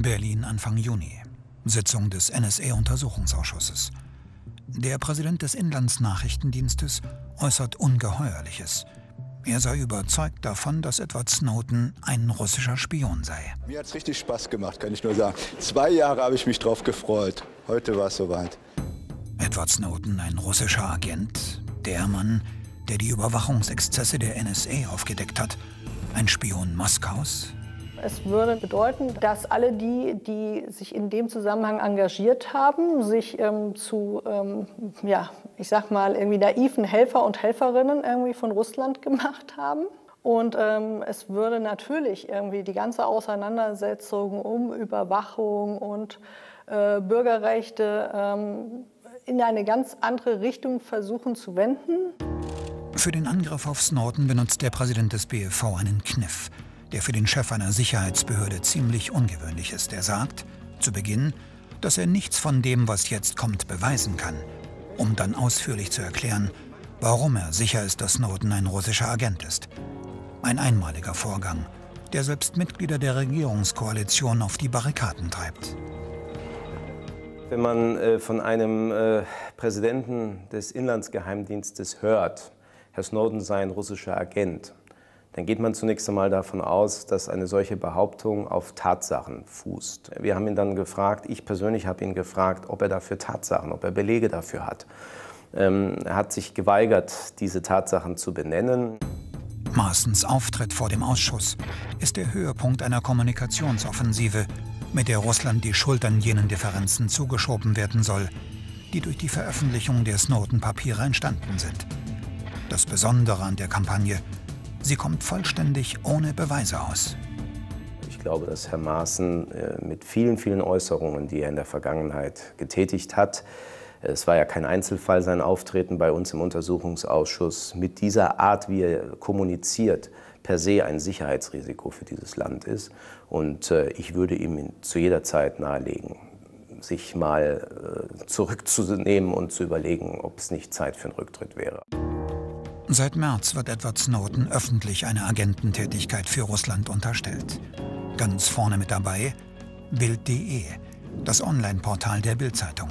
Berlin Anfang Juni. Sitzung des NSA-Untersuchungsausschusses. Der Präsident des Inlandsnachrichtendienstes äußert Ungeheuerliches. Er sei überzeugt davon, dass Edward Snowden ein russischer Spion sei. Mir hat es richtig Spaß gemacht, kann ich nur sagen. 2 Jahre habe ich mich drauf gefreut. Heute war es soweit. Edward Snowden, ein russischer Agent, der Mann, der die Überwachungsexzesse der NSA aufgedeckt hat, ein Spion Moskaus? Es würde bedeuten, dass alle die sich in dem Zusammenhang engagiert haben, sich zu, ich sag mal, irgendwie naiven Helfer und Helferinnen irgendwie von Russland gemacht haben. Und es würde natürlich irgendwie die ganze Auseinandersetzung um Überwachung und Bürgerrechte in eine ganz andere Richtung versuchen zu wenden. Für den Angriff auf Snowden benutzt der Präsident des BfV einen Kniff, der für den Chef einer Sicherheitsbehörde ziemlich ungewöhnlich ist. Er sagt, zu Beginn, dass er nichts von dem, was jetzt kommt, beweisen kann, um dann ausführlich zu erklären, warum er sicher ist, dass Snowden ein russischer Agent ist. Ein einmaliger Vorgang, der selbst Mitglieder der Regierungskoalition auf die Barrikaden treibt. Wenn man von einem Präsidenten des Inlandsgeheimdienstes hört, Herr Snowden sei ein russischer Agent, dann geht man zunächst einmal davon aus, dass eine solche Behauptung auf Tatsachen fußt. Wir haben ihn dann gefragt, ich persönlich habe ihn gefragt, ob er dafür Tatsachen, ob er Belege dafür hat. Er hat sich geweigert, diese Tatsachen zu benennen. Maaßens Auftritt vor dem Ausschuss ist der Höhepunkt einer Kommunikationsoffensive, mit der Russland die Schuld an jenen Differenzen zugeschoben werden soll, die durch die Veröffentlichung der Snowden-Papiere entstanden sind. Das Besondere an der Kampagne: sie kommt vollständig ohne Beweise aus. Ich glaube, dass Herr Maaßen mit vielen, vielen Äußerungen, die er in der Vergangenheit getätigt hat, es war ja kein Einzelfall, sein Auftreten bei uns im Untersuchungsausschuss, mit dieser Art, wie er kommuniziert, per se ein Sicherheitsrisiko für dieses Land ist. Und ich würde ihm zu jeder Zeit nahelegen, sich mal zurückzunehmen und zu überlegen, ob es nicht Zeit für einen Rücktritt wäre. Seit März wird Edward Snowden öffentlich eine Agententätigkeit für Russland unterstellt. Ganz vorne mit dabei Bild.de, das Online-Portal der Bild-Zeitung.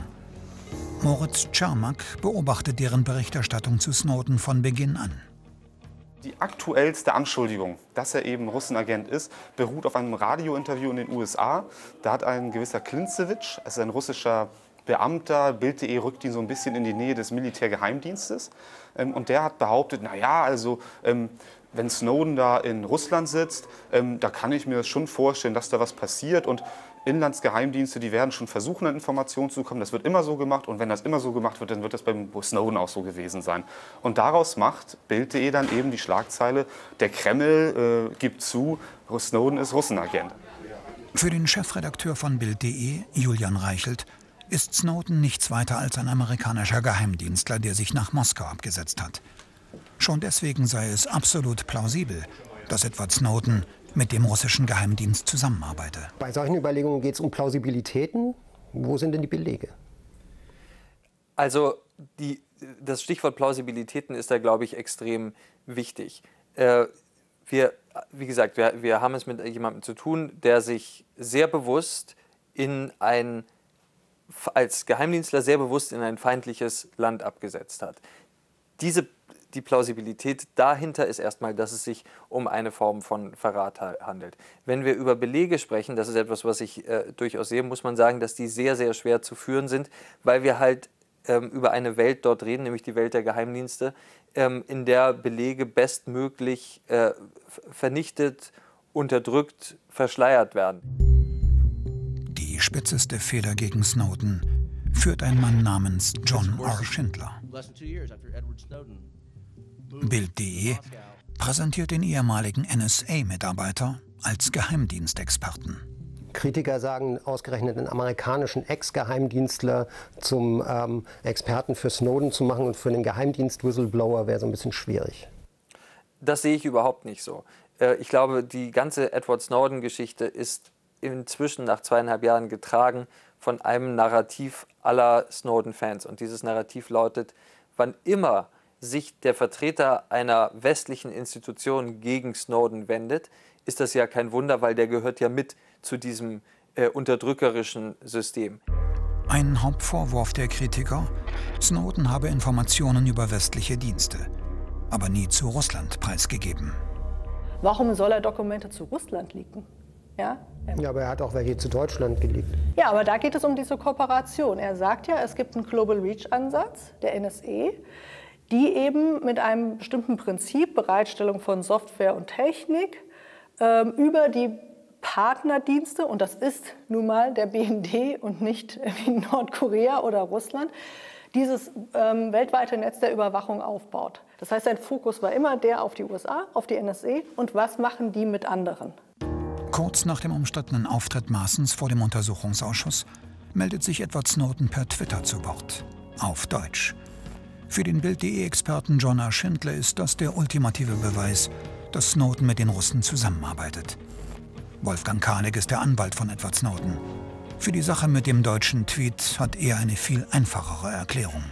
Moritz Czermak beobachtet deren Berichterstattung zu Snowden von Beginn an. Die aktuellste Anschuldigung, dass er eben Russenagent ist, beruht auf einem Radiointerview in den USA. Da hat ein gewisser Klintsewitsch, also ein russischer Beamter, Bild.de rückt ihn so ein bisschen in die Nähe des Militärgeheimdienstes. Und der hat behauptet, naja, also wenn Snowden da in Russland sitzt, da kann ich mir schon vorstellen, dass da was passiert. Und Inlandsgeheimdienste, die werden schon versuchen, an Informationen zu kommen. Das wird immer so gemacht. Und wenn das immer so gemacht wird, dann wird das beim Snowden auch so gewesen sein. Und daraus macht Bild.de dann eben die Schlagzeile, der Kreml gibt zu, Snowden ist Russenagent. Für den Chefredakteur von Bild.de, Julian Reichelt, ist Snowden nichts weiter als ein amerikanischer Geheimdienstler, der sich nach Moskau abgesetzt hat. Schon deswegen sei es absolut plausibel, dass Edward Snowden mit dem russischen Geheimdienst zusammenarbeite. Bei solchen Überlegungen geht es um Plausibilitäten. Wo sind denn die Belege? Also das Stichwort Plausibilitäten ist da, glaube ich, extrem wichtig. Wie gesagt, wir haben es mit jemandem zu tun, der sich sehr bewusst als Geheimdienstler sehr bewusst in ein feindliches Land abgesetzt hat. Die Plausibilität dahinter ist erstmal, dass es sich um eine Form von Verrat handelt. Wenn wir über Belege sprechen, das ist etwas, was ich durchaus sehe, muss man sagen, dass die sehr, sehr schwer zu führen sind, weil wir halt über eine Welt dort reden, nämlich die Welt der Geheimdienste, in der Belege bestmöglich vernichtet, unterdrückt, verschleiert werden. Die spitzeste Feder gegen Snowden führt ein Mann namens John R. Schindler. Bild.de präsentiert den ehemaligen NSA-Mitarbeiter als Geheimdienstexperten. Kritiker sagen, ausgerechnet einen amerikanischen Ex-Geheimdienstler zum Experten für Snowden zu machen und für einen Geheimdienst-Whistleblower wäre so ein bisschen schwierig. Das sehe ich überhaupt nicht so. Ich glaube, die ganze Edward Snowden-Geschichte ist inzwischen nach 2,5 Jahren getragen von einem Narrativ aller Snowden-Fans. Und dieses Narrativ lautet, wann immer sich der Vertreter einer westlichen Institution gegen Snowden wendet, ist das ja kein Wunder, weil der gehört ja mit zu diesem unterdrückerischen System. Ein Hauptvorwurf der Kritiker: Snowden habe Informationen über westliche Dienste, aber nie zu Russland preisgegeben. Warum soll er Dokumente zu Russland leaken? Ja, aber er hat auch welche zu Deutschland geleakt. ja, aber da geht es um diese Kooperation. Er sagt ja, es gibt einen Global Reach-Ansatz der NSA, die eben mit einem bestimmten Prinzip, Bereitstellung von Software und Technik, über die Partnerdienste, und das ist nun mal der BND und nicht wie Nordkorea oder Russland, dieses weltweite Netz der Überwachung aufbaut. Das heißt, sein Fokus war immer der auf die USA, auf die NSA und was machen die mit anderen. Kurz nach dem umstrittenen Auftritt Maaßens vor dem Untersuchungsausschuss meldet sich Edward Snowden per Twitter zu Wort. Auf Deutsch. Für den Bild.de-Experten Jonah Schindler ist das der ultimative Beweis, dass Snowden mit den Russen zusammenarbeitet. Wolfgang Karnig ist der Anwalt von Edward Snowden. Für die Sache mit dem deutschen Tweet hat er eine viel einfachere Erklärung.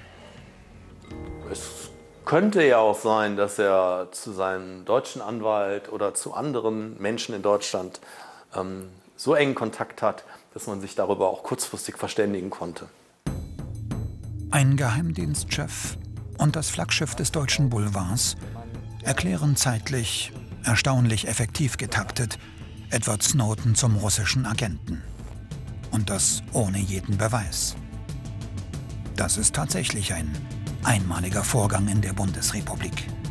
Es könnte ja auch sein, dass er zu seinem deutschen Anwalt oder zu anderen Menschen in Deutschland so engen Kontakt hat, dass man sich darüber auch kurzfristig verständigen konnte. Ein Geheimdienstchef und das Flaggschiff des deutschen Boulevards erklären zeitlich, erstaunlich effektiv getaktet, Edward Snowden zum russischen Agenten. Und das ohne jeden Beweis. Das ist tatsächlich ein einmaliger Vorgang in der Bundesrepublik.